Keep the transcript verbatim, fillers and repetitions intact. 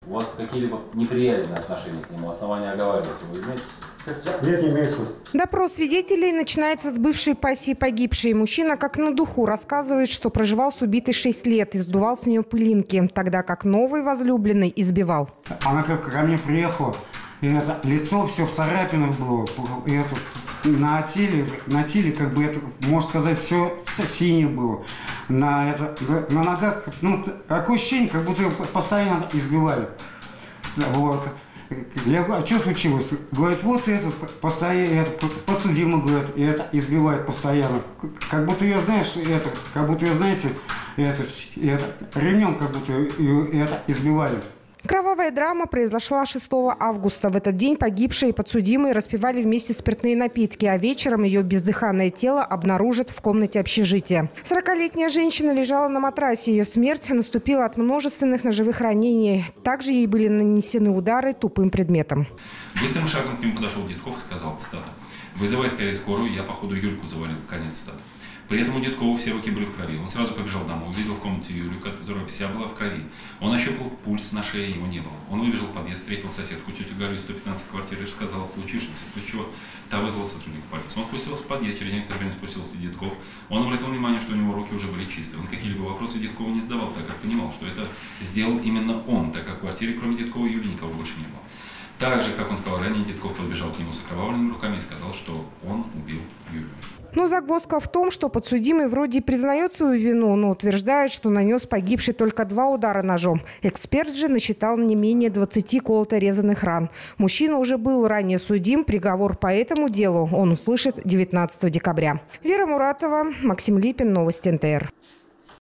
У вас какие-либо неприязненные отношения к нему, основания оговаривать его имеется? Нет, не имеется. Допрос свидетелей начинается с бывшей пассии погибшей. Мужчина как на духу рассказывает, что проживал с убитой шесть лет и сдувал с нее пылинки, тогда как новый возлюбленный избивал. Она как ко мне приехала, и это лицо все в царапинах было, и это, на теле, на теле как бы это, можно сказать, все синее было. На, это, на ногах, ну, такое ощущение, как будто ее постоянно избивали. Вот. Я говорю, а что случилось? Говорит, вот этот постоянно, подсудимый, говорит, и это избивает постоянно. Как будто ее, знаешь, это, как будто ее, знаете, это, это ремнем как будто ее это избивали. Кровавая драма произошла шестого августа. В этот день погибшие и подсудимые распивали вместе спиртные напитки, а вечером ее бездыханное тело обнаружат в комнате общежития. сорокалетняя женщина лежала на матрасе. Ее смерть наступила от множественных ножевых ранений. Также ей были нанесены удары тупым предметом. Быстрым шагом к нему подошел Дедков и сказал, цитата: «Вызывай скорее скорую, я, походу, Юльку завалил». Конец цитаты. При этом у Дедкова все руки были в крови. Он сразу побежал домой, увидел в комнате Юлю, которая вся была в крови. Он ощупал пульс, на шее его не было. Он выбежал в подъезд, встретил соседку, тетю Галю из сто пятнадцатой квартиры, и рассказал о случившемся, после чего та вызвала сотрудников полиции. Он спустился в подъезд, через некоторое время спустился Дедков. Он обратил внимание, что у него руки уже были чистые. Он какие-либо вопросы Дедкова не задавал, так как понимал, что это сделал именно он, так как в квартире кроме Дедкова и Юли никого больше не было. Так же, как он сказал ранее, Дедков подбежал к нему с окровавленными руками и сказал, что он убил Юлю. Но загвоздка в том, что подсудимый вроде признает свою вину, но утверждает, что нанес погибший только два удара ножом. Эксперт же насчитал не менее двадцати колото-резанных ран. Мужчина уже был ранее судим. Приговор по этому делу он услышит девятнадцатого декабря. Вера Муратова, Максим Липин, новости эн тэ эр.